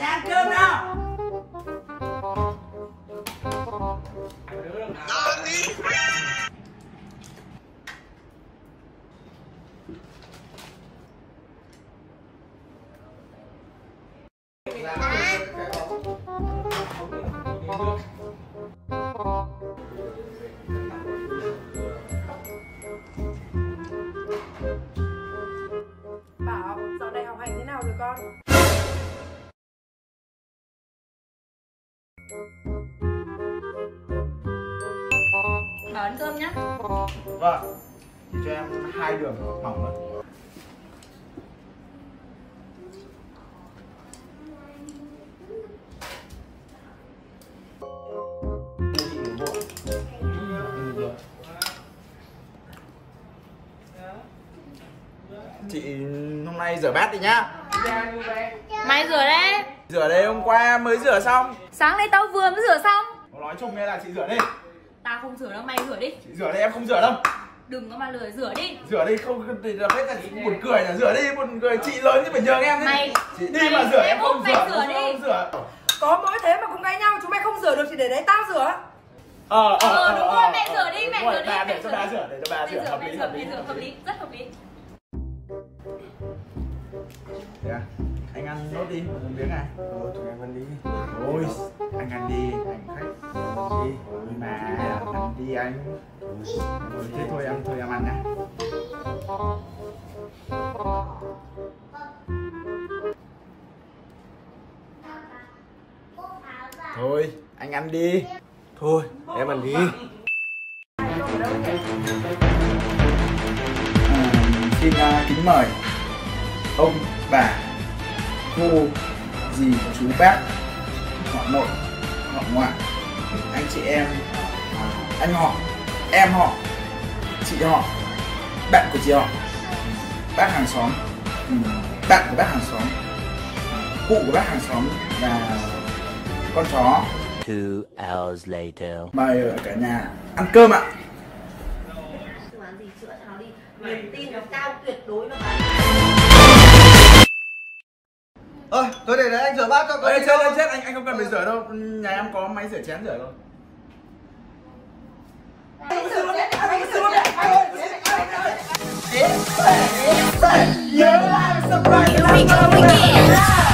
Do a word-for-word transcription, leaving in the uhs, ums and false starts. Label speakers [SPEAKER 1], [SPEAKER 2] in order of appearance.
[SPEAKER 1] nhà ăn cơm nào.
[SPEAKER 2] Bảo dạo này học hành thế nào rồi con?
[SPEAKER 3] Bảo ăn cơm nhá.
[SPEAKER 4] Vâng. Thì cho em hai đường mỏng thôi. Chị hôm nay rửa bát đi nhá.
[SPEAKER 3] Mày rửa đấy.
[SPEAKER 4] Rửa đây hôm qua mới rửa xong.
[SPEAKER 3] Sáng nay tao vừa mới rửa xong.
[SPEAKER 4] Nói chung nghe là chị rửa đi.
[SPEAKER 3] Tao không rửa đâu, mày rửa đi.
[SPEAKER 4] Chị rửa đây, em không rửa đâu.
[SPEAKER 3] Đừng có mà lười, rửa đi.
[SPEAKER 4] Rửa đi, không thì là hết là chị buồn cười là rửa đi, buồn cười chị lớn thì phải nhường em.
[SPEAKER 3] Mày
[SPEAKER 4] chị đi mà rửa em không
[SPEAKER 3] mày
[SPEAKER 4] rửa,
[SPEAKER 3] rửa đi.
[SPEAKER 4] không rửa.
[SPEAKER 2] Có mỗi thế mà cũng cãi nhau, chúng mày không rửa được thì để đấy tao rửa.
[SPEAKER 4] Ờ ờ
[SPEAKER 3] Ờ đúng rồi, mẹ rửa đi, mẹ rửa đi.
[SPEAKER 4] Bà
[SPEAKER 3] mẹ
[SPEAKER 4] để cho bà rửa, để cho bà
[SPEAKER 3] Mẹ
[SPEAKER 4] rửa,
[SPEAKER 3] rửa,
[SPEAKER 4] hợp
[SPEAKER 3] mẹ
[SPEAKER 4] lý,
[SPEAKER 3] rửa,
[SPEAKER 4] hợp
[SPEAKER 3] mẹ
[SPEAKER 4] lý.
[SPEAKER 3] rửa, hợp lý, rất hợp lý.
[SPEAKER 4] Thế à? Anh ăn nốt đi, một miếng này. Rồi, tụi em ăn đi. Ôi, anh ăn đi, anh khách. Ăn đi, ôi mà, ăn đi anh. Rồi, thế thôi em, thôi em ăn nhá. Thôi, anh ăn đi. Thôi, em ăn đi. À, xin uh, kính mời ông, bà, cô, dì, chú, bác, họ nội, họ ngoại, anh chị em, anh họ, em họ, chị họ, bạn của chị họ, bác hàng xóm, bạn của bác hàng xóm, cụ của bác hàng xóm và con chó.
[SPEAKER 5] Two hours later.
[SPEAKER 4] Mời cả nhà ăn cơm ạ.
[SPEAKER 1] Phương án gì chữa cho nó đi. Niềm tin nó cao tuyệt đối nó bán.
[SPEAKER 6] Ơi, tôi để đấy anh rửa bát cho con.
[SPEAKER 4] Ê, chết chết chết, anh anh không cần phải rửa đâu. Nhà em có máy rửa chén rửa rồi.
[SPEAKER 1] Anh sửa luôn đấy, anh sửa luôn đấy.
[SPEAKER 4] Nhớ like, subscribe, like, like, like.